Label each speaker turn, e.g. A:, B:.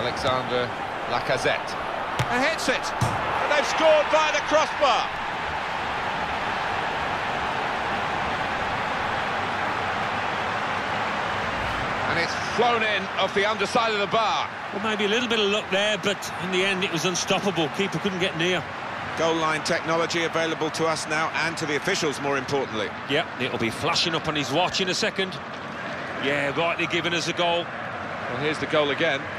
A: Alexander Lacazette.
B: And hits it. And they've scored by the crossbar.
A: And it's flown in off the underside of the bar.
C: Well, maybe a little bit of luck there, but in the end it was unstoppable. Keeper couldn't get near.
B: Goal line technology available to us now, and to the officials, more importantly.
C: Yep, it'll be flashing up on his watch in a second. Yeah, rightly given us a goal.
A: Well, here's the goal again.